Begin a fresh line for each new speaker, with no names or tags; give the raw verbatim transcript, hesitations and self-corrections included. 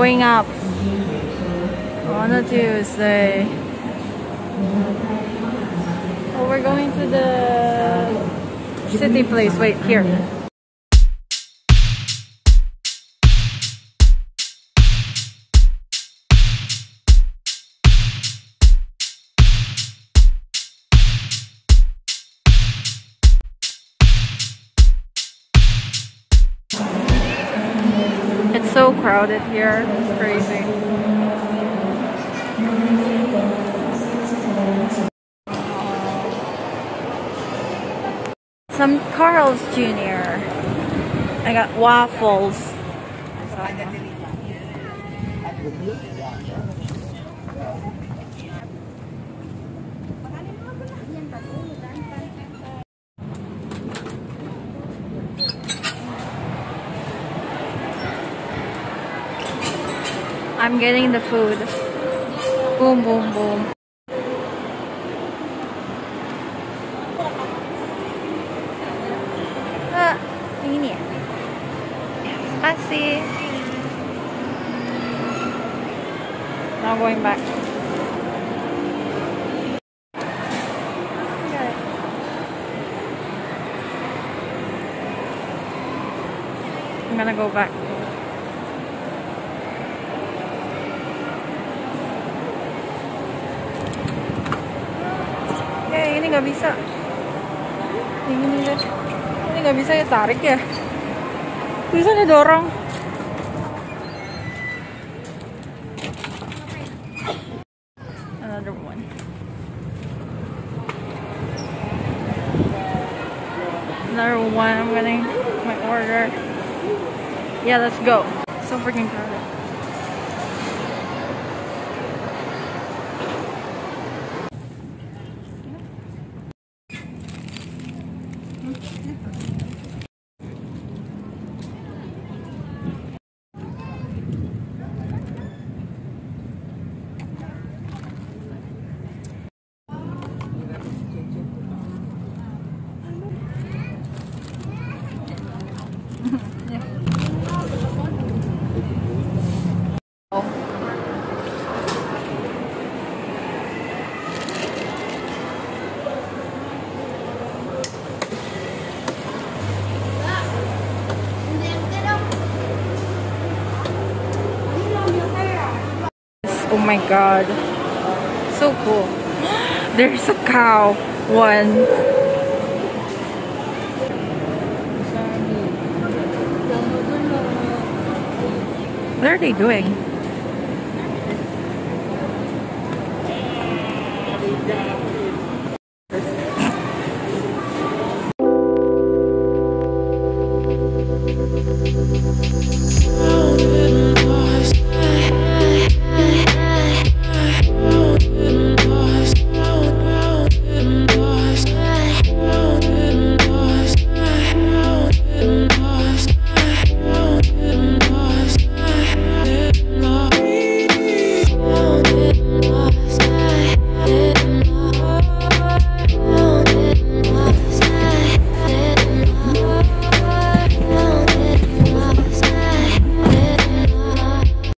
going up on a Tuesday. Oh, we're going to the city place. Wait, here. It's so crowded here. It's crazy. Some Carl's Junior I got waffles. I'm getting the food. Boom, boom, boom. Ah, ini. Spicy. Now going back. Okay. I'm gonna go back. Eh, ini nggak bisa. Ini deh. Ini nggak bisa ya tarik ya. Bisa nih dorong. Another one. Another one. I'm getting my order. Yeah, let's go. So freaking crowded. Oh my god, so cool. There's a cow one. What are they doing?